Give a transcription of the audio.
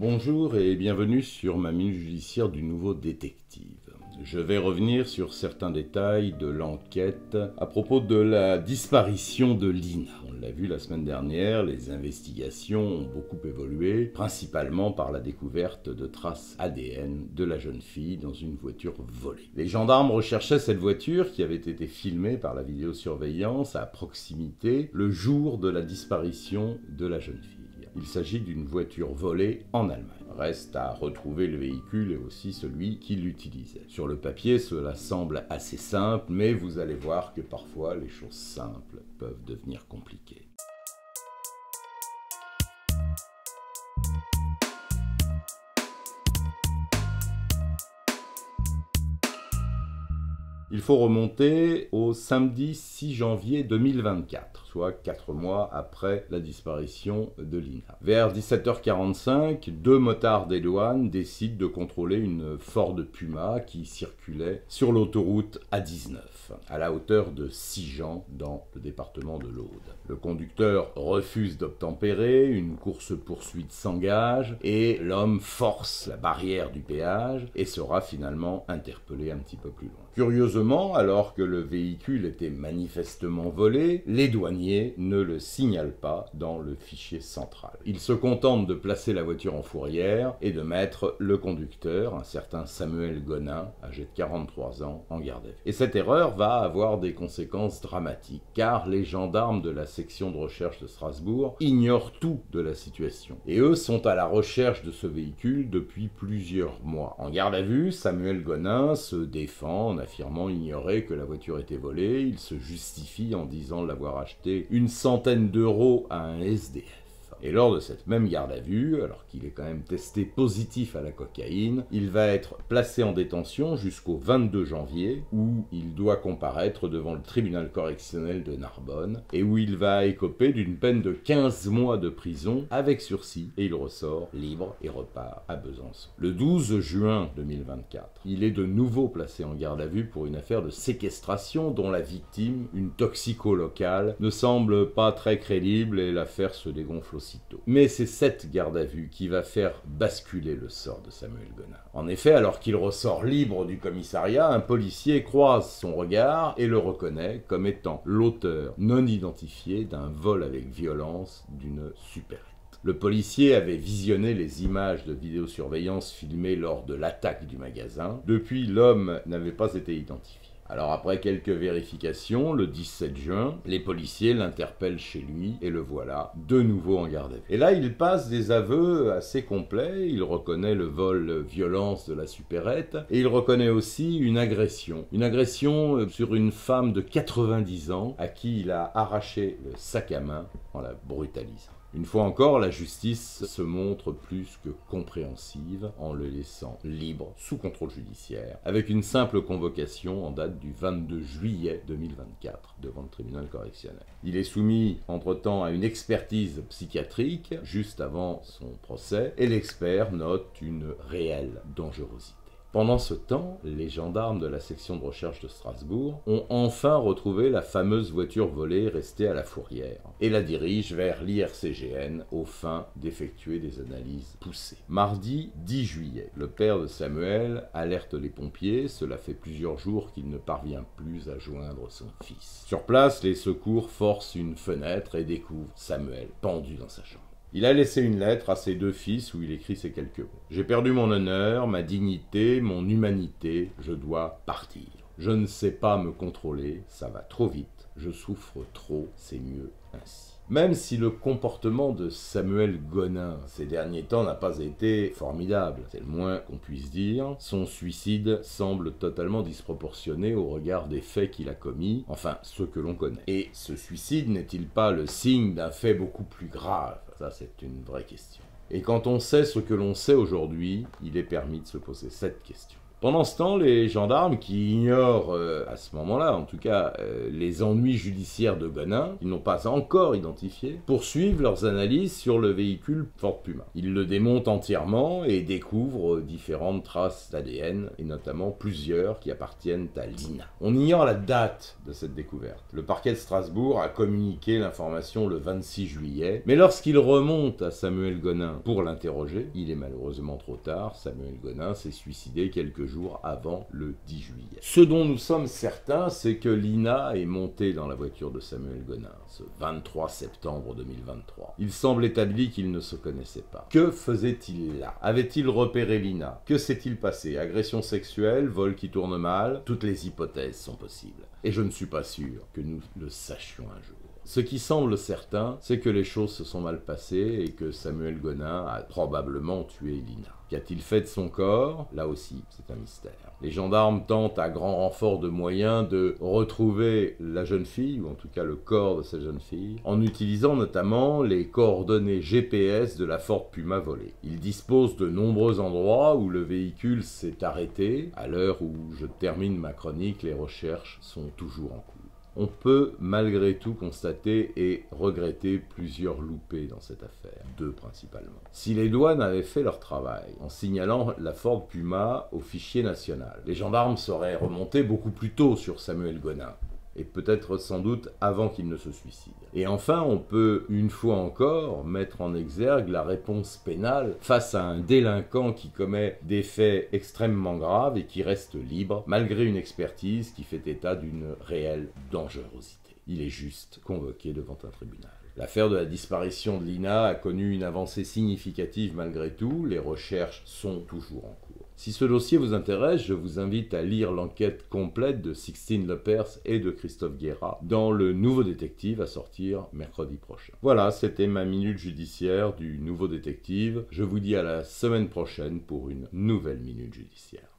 Bonjour et bienvenue sur ma minute judiciaire du nouveau détective. Je vais revenir sur certains détails de l'enquête à propos de la disparition de Lina. On l'a vu la semaine dernière, les investigations ont beaucoup évolué, principalement par la découverte de traces ADN de la jeune fille dans une voiture volée. Les gendarmes recherchaient cette voiture qui avait été filmée par la vidéosurveillance à proximité le jour de la disparition de la jeune fille. Il s'agit d'une voiture volée en Allemagne. Reste à retrouver le véhicule et aussi celui qui l'utilisait. Sur le papier, cela semble assez simple, mais vous allez voir que parfois les choses simples peuvent devenir compliquées. Il faut remonter au samedi 6 janvier 2024, soit 4 mois après la disparition de Lina. Vers 17h45, deux motards des douanes décident de contrôler une Ford Puma qui circulait sur l'autoroute A19, à la hauteur de Sigean, dans le département de l'Aude. Le conducteur refuse d'obtempérer, une course-poursuite s'engage et l'homme force la barrière du péage et sera finalement interpellé un petit peu plus loin. Curieusement, alors que le véhicule était manifestement volé, les douaniers ne le signalent pas dans le fichier central. Ils se contentent de placer la voiture en fourrière et de mettre le conducteur, un certain Samuel Gonin, âgé de 43 ans, en garde à vue. Et cette erreur va avoir des conséquences dramatiques, car les gendarmes de la section de recherche de Strasbourg ignorent tout de la situation. Et eux sont à la recherche de ce véhicule depuis plusieurs mois. En garde à vue, Samuel Gonin se défend en affirmant ignorer que la voiture était volée. Il se justifie en disant l'avoir acheté une centaine d'euros à un SDF. Et lors de cette même garde à vue, alors qu'il est quand même testé positif à la cocaïne, il va être placé en détention jusqu'au 22 janvier, où il doit comparaître devant le tribunal correctionnel de Narbonne, et où il va écoper d'une peine de 15 mois de prison avec sursis, et il ressort libre et repart à Besançon. Le 12 juin 2024, il est de nouveau placé en garde à vue pour une affaire de séquestration dont la victime, une toxico locale, ne semble pas très crédible et l'affaire se dégonfle aussi. Mais c'est cette garde à vue qui va faire basculer le sort de Samuel Gonin. En effet, alors qu'il ressort libre du commissariat, un policier croise son regard et le reconnaît comme étant l'auteur non identifié d'un vol avec violence d'une supérette. Le policier avait visionné les images de vidéosurveillance filmées lors de l'attaque du magasin. Depuis, l'homme n'avait pas été identifié. Alors après quelques vérifications, le 17 juin, les policiers l'interpellent chez lui et le voilà de nouveau en garde à vue. Et là, il passe des aveux assez complets, il reconnaît le vol violence de la supérette et il reconnaît aussi une agression sur une femme de 90 ans à qui il a arraché le sac à main en la brutalisant. Une fois encore, la justice se montre plus que compréhensive en le laissant libre, sous contrôle judiciaire, avec une simple convocation en date du 22 juillet 2024 devant le tribunal correctionnel. Il est soumis entre-temps à une expertise psychiatrique juste avant son procès et l'expert note une réelle dangerosité. Pendant ce temps, les gendarmes de la section de recherche de Strasbourg ont enfin retrouvé la fameuse voiture volée restée à la fourrière et la dirigent vers l'IRCGN aux fins d'effectuer des analyses poussées. Mardi 10 juillet, le père de Samuel alerte les pompiers, cela fait plusieurs jours qu'il ne parvient plus à joindre son fils. Sur place, les secours forcent une fenêtre et découvrent Samuel pendu dans sa chambre. Il a laissé une lettre à ses deux fils où il écrit ces quelques mots. « J'ai perdu mon honneur, ma dignité, mon humanité, je dois partir. Je ne sais pas me contrôler, ça va trop vite, je souffre trop, c'est mieux ainsi. » Même si le comportement de Samuel Gonin ces derniers temps n'a pas été formidable, c'est le moins qu'on puisse dire, son suicide semble totalement disproportionné au regard des faits qu'il a commis, enfin ceux que l'on connaît. Et ce suicide n'est-il pas le signe d'un fait beaucoup plus grave? Ça, c'est une vraie question. Et quand on sait ce que l'on sait aujourd'hui, il est permis de se poser cette question. Pendant ce temps, les gendarmes qui ignorent, à ce moment-là en tout cas, les ennuis judiciaires de Gonin, qu'ils n'ont pas encore identifiés, poursuivent leurs analyses sur le véhicule Ford Puma. Ils le démontent entièrement et découvrent différentes traces d'ADN, et notamment plusieurs qui appartiennent à Lina. On ignore la date de cette découverte. Le parquet de Strasbourg a communiqué l'information le 26 juillet, mais lorsqu'il remonte à Samuel Gonin pour l'interroger, il est malheureusement trop tard. Samuel Gonin s'est suicidé quelques jours avant le 10 juillet. Ce dont nous sommes certains, c'est que Lina est montée dans la voiture de Samuel Gonin ce 23 septembre 2023. Il semble établi qu'ils ne se connaissaient pas. Que faisait-il là? Avait-il repéré Lina? Que s'est-il passé? Agression sexuelle, vol qui tourne mal? Toutes les hypothèses sont possibles. Et je ne suis pas sûr que nous le sachions un jour. Ce qui semble certain, c'est que les choses se sont mal passées et que Samuel Gonin a probablement tué Lina. Qu'a-t-il fait de son corps? Là aussi, c'est un mystère. Les gendarmes tentent à grand renfort de moyens de retrouver la jeune fille, ou en tout cas le corps de cette jeune fille, en utilisant notamment les coordonnées GPS de la Ford Puma volée. Ils disposent de nombreux endroits où le véhicule s'est arrêté. À l'heure où je termine ma chronique, les recherches sont toujours en cours. On peut malgré tout constater et regretter plusieurs loupés dans cette affaire, deux principalement. Si les douanes avaient fait leur travail en signalant la Ford Puma au fichier national, les gendarmes seraient remontés beaucoup plus tôt sur Samuel Gonin, et peut-être sans doute avant qu'il ne se suicide. Et enfin, on peut, une fois encore, mettre en exergue la réponse pénale face à un délinquant qui commet des faits extrêmement graves et qui reste libre, malgré une expertise qui fait état d'une réelle dangerosité. Il est juste convoqué devant un tribunal. L'affaire de la disparition de Lina a connu une avancée significative malgré tout, les recherches sont toujours en cours. Si ce dossier vous intéresse, je vous invite à lire l'enquête complète de Sixtine Lepers et de Christophe Guérat dans Le Nouveau Détective à sortir mercredi prochain. Voilà, c'était ma minute judiciaire du Nouveau Détective. Je vous dis à la semaine prochaine pour une nouvelle minute judiciaire.